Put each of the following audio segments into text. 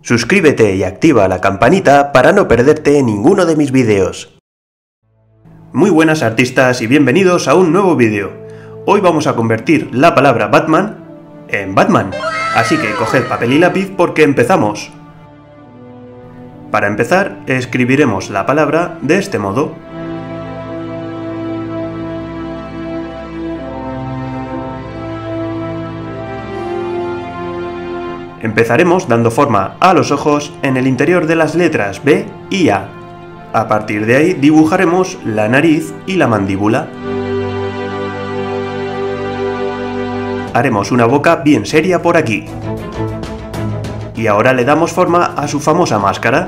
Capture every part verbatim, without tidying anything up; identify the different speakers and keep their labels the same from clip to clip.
Speaker 1: Suscríbete y activa la campanita para no perderte ninguno de mis vídeos. Muy buenas artistas y bienvenidos a un nuevo vídeo. Hoy vamos a convertir la palabra Batman en Batman, así que coged papel y lápiz porque empezamos. Para empezar, escribiremos la palabra de este modo. Empezaremos dando forma a los ojos en el interior de las letras B y A. A partir de ahí dibujaremos la nariz y la mandíbula. Haremos una boca bien seria por aquí. Y ahora le damos forma a su famosa máscara.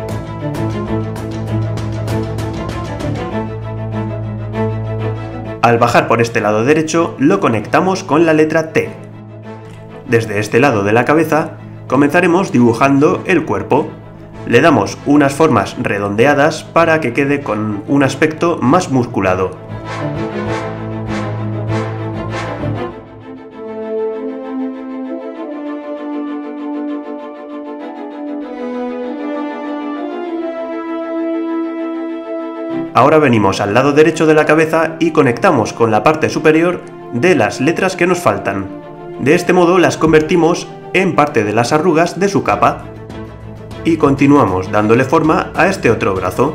Speaker 1: Al bajar por este lado derecho lo conectamos con la letra T. Desde este lado de la cabeza comenzaremos dibujando el cuerpo. Le damos unas formas redondeadas para que quede con un aspecto más musculado. Ahora venimos al lado derecho de la cabeza y conectamos con la parte superior de las letras que nos faltan. De este modo las convertimos en parte de las arrugas de su capa. Y continuamos dándole forma a este otro brazo.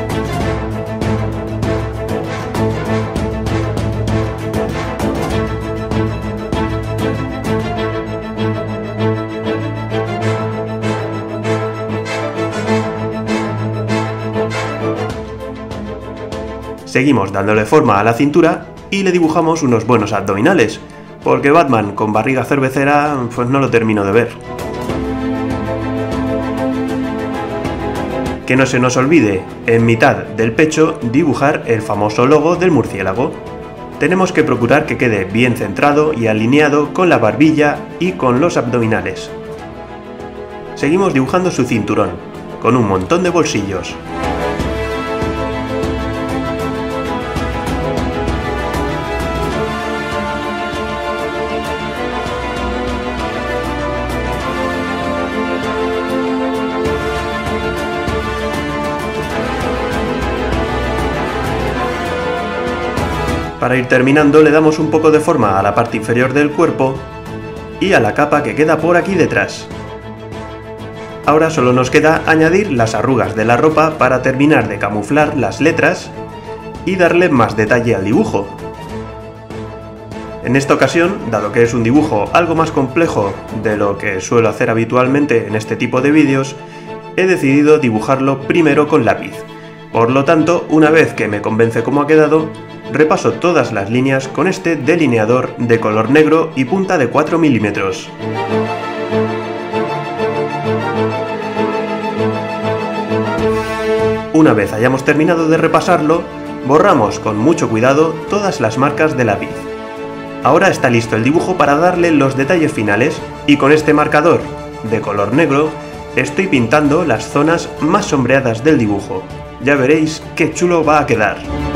Speaker 1: Seguimos dándole forma a la cintura y le dibujamos unos buenos abdominales, porque Batman con barriga cervecera pues no lo termino de ver. Que no se nos olvide, en mitad del pecho, dibujar el famoso logo del murciélago. Tenemos que procurar que quede bien centrado y alineado con la barbilla y con los abdominales. Seguimos dibujando su cinturón, con un montón de bolsillos. Para ir terminando le damos un poco de forma a la parte inferior del cuerpo y a la capa que queda por aquí detrás. Ahora solo nos queda añadir las arrugas de la ropa para terminar de camuflar las letras y darle más detalle al dibujo. En esta ocasión, dado que es un dibujo algo más complejo de lo que suelo hacer habitualmente en este tipo de vídeos, he decidido dibujarlo primero con lápiz. Por lo tanto, una vez que me convence cómo ha quedado, repaso todas las líneas con este delineador de color negro y punta de cuatro milímetros. Una vez hayamos terminado de repasarlo, borramos con mucho cuidado todas las marcas de lápiz. Ahora está listo el dibujo para darle los detalles finales y con este marcador de color negro estoy pintando las zonas más sombreadas del dibujo. Ya veréis qué chulo va a quedar.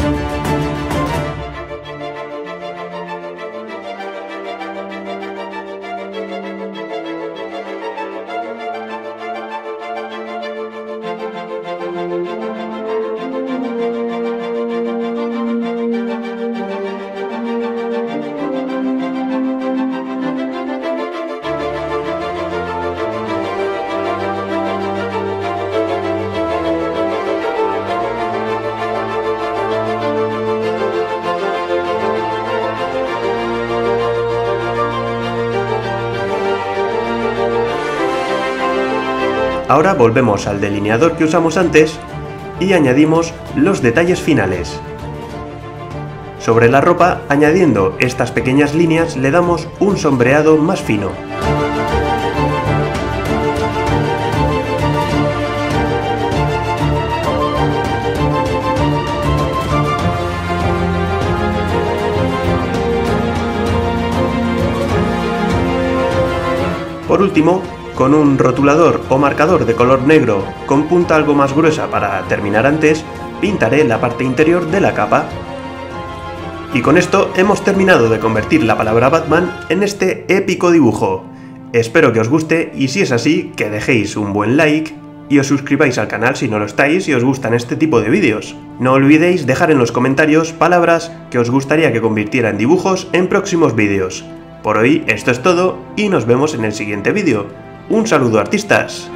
Speaker 1: Ahora volvemos al delineador que usamos antes y añadimos los detalles finales. Sobre la ropa, añadiendo estas pequeñas líneas, le damos un sombreado más fino. Por último, con un rotulador o marcador de color negro con punta algo más gruesa para terminar antes, pintaré la parte interior de la capa. Y con esto hemos terminado de convertir la palabra Batman en este épico dibujo. espero que os guste y si es así, que dejéis un buen like y os suscribáis al canal si no lo estáis y os gustan este tipo de vídeos. No olvidéis dejar en los comentarios palabras que os gustaría que convirtiera en dibujos en próximos vídeos. Por hoy esto es todo y nos vemos en el siguiente vídeo. ¡Un saludo, artistas!